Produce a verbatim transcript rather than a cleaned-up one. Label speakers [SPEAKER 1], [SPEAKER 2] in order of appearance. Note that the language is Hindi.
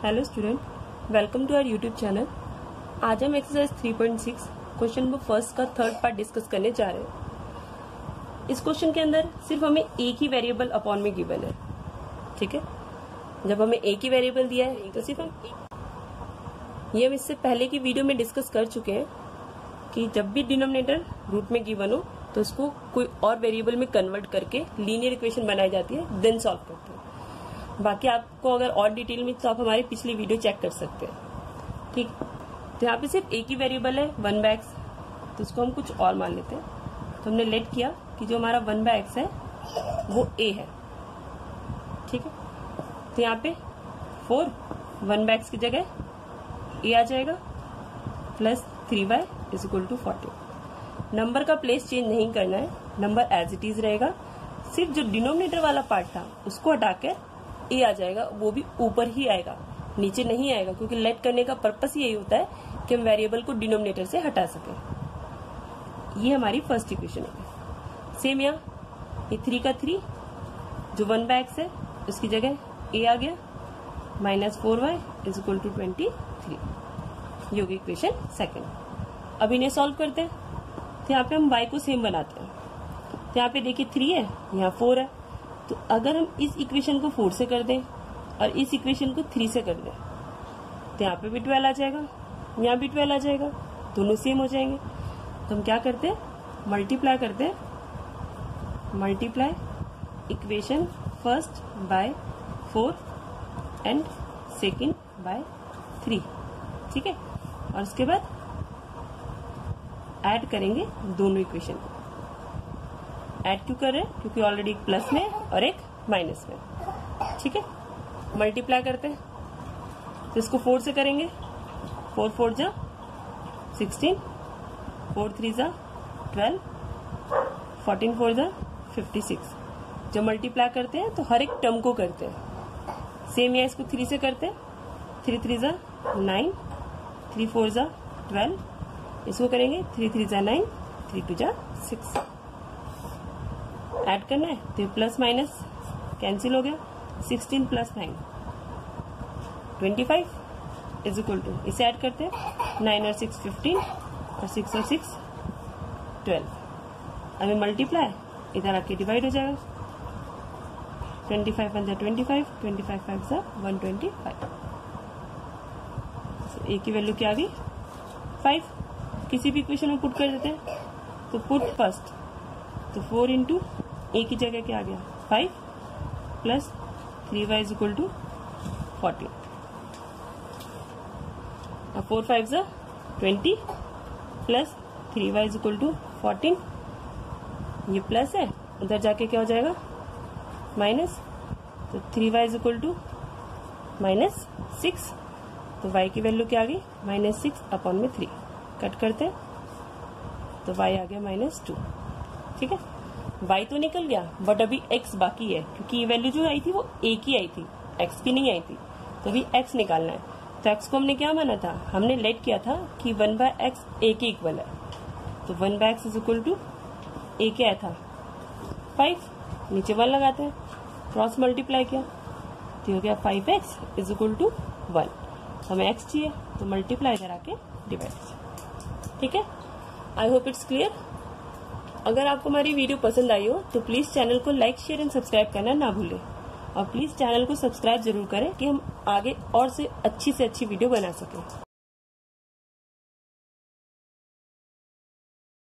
[SPEAKER 1] Hello student, welcome to our YouTube channel. आज हम exercise three point six question number first का थर्ड पार्ट डिस्कस करने जा रहे हैं। इस क्वेश्चन के अंदर सिर्फ हमें एक ही वेरिएबल अपॉन में गिवन है, ठीक है। जब हमें एक ही वेरिएबल दिया है तो सिर्फ हम ये हम इससे पहले की वीडियो में डिस्कस कर चुके हैं कि जब भी डिनोमिनेटर रूट में गिवन हो तो उसको कोई और वेरिएबल में कन्वर्ट करके लीनियर इक्वेशन बनाई जाती है, देन सॉल्व करते हैं। बाकी आपको अगर और डिटेल में तो आप हमारी पिछली वीडियो चेक कर सकते हैं, ठीक। तो यहाँ पे सिर्फ एक ही वेरिएबल है वन बाय एक्स, तो उसको हम कुछ और मान लेते हैं। तो हमने लेट किया कि जो हमारा वन बाय एक्स है वो ए है, ठीक है। तो यहाँ पे फोर वन बाय एक्स की जगह ए आ जाएगा plus three by is equal to fourteen. Number का प्लेस चेंज नहीं करना है, नंबर एज इट इज रहेगा। सिर्फ जो डिनोमिनेटर वाला पार्ट था उसको हटा के ए आ जाएगा, वो भी ऊपर ही आएगा, नीचे नहीं आएगा, क्योंकि लेट करने का पर्पस यही होता है कि हम वेरिएबल को डिनोमिनेटर से हटा सके। ये हमारी फर्स्ट इक्वेशन है। सेम यहाँ ये थ्री का थ्री, जो वन बाय एक्स है उसकी जगह ए आ गया, minus four y is equal to twenty three. ये होगी इक्वेशन सेकेंड। अब इन्हें सॉल्व करते हैं। तो यहाँ पे हम y को सेम बनाते हैं। तो यहाँ पे देखिए थ्री है, यहाँ फोर है, तो अगर हम इस इक्वेशन को फोर से कर दें और इस इक्वेशन को थ्री से कर दें तो यहाँ पे भी ट्वेल्व आ जाएगा, यहाँ भी ट्वेल्व आ जाएगा, दोनों सेम हो जाएंगे। तो हम क्या करते हैं, मल्टीप्लाई करते हैं। Multiply equation first by four and second by three, ठीक है। और उसके बाद ऐड करेंगे दोनों इक्वेशन को। ऐड क्यों कर रहे हैं, क्योंकि ऑलरेडी एक प्लस में और एक माइनस में, ठीक है। मल्टीप्लाई करते हैं तो इसको फोर से करेंगे, फोर फोर जा सिक्सटीन, फोर थ्री जा ट्वेल्व, फोर्टीन फोर जा फिफ्टी सिक्स। जब मल्टीप्लाई करते हैं तो हर एक टर्म को करते हैं। सेम या इसको थ्री से करते हैं, थ्री थ्री जा नाइन, थ्री फोर जा ट्वेल्व, इसको करेंगे थ्री थ्री जा नाइन, थ्री टू जा सिक्स। ऐड करना है तो प्लस माइनस कैंसिल हो गया, sixteen plus nine twenty five is equal to, इसे ऐड करते हैं, नाइन और सिक्स फिफ्टीन और सिक्स और सिक्स ट्वेल्व। अभी मल्टीप्लाई इधर आके डिवाइड हो जाएगा, ट्वेंटी फाइव वन जा twenty five, twenty five five जा वन ट्वेंटी फाइव। ए की वैल्यू क्या आ गई, फाइव। किसी भी इक्वेशन में पुट कर देते हैं, तो पुट फर्स्ट, तो फोर इंटू ए की जगह क्या आ गया, five plus three y is equal to fourteen. अब फोर फाइव जा twenty plus three y is equal to fourteen. ये प्लस है, उधर जाके क्या हो जाएगा माइनस, तो three y is equal to minus six. तो y की वैल्यू क्या आ गई, माइनस सिक्स अपॉन में थ्री। कट करते हैं तो y आ गया माइनस टू, ठीक है। y तो निकल गया, बट अभी x बाकी है, क्योंकि ये वैल्यू जो आई थी वो a की आई थी, x की नहीं आई थी। तो अभी x निकालना है। तो x को हमने क्या माना था, हमने लेट किया था कि वन बाय एक्स a के इक्वल है। तो one by x is equal to a क्या आया था फाइव, नीचे वन लगाते हैं, क्रॉस मल्टीप्लाई किया तो हो गया five x is equal to one. हमें x चाहिए तो मल्टीप्लाई करा के डिवाइड, ठीक है। I hope it's clear. अगर आपको हमारी वीडियो पसंद आई हो तो प्लीज चैनल को लाइक शेयर एंड सब्सक्राइब करना ना भूलें, और प्लीज चैनल को सब्सक्राइब जरूर करें कि हम आगे और से अच्छी से अच्छी वीडियो बना सकें।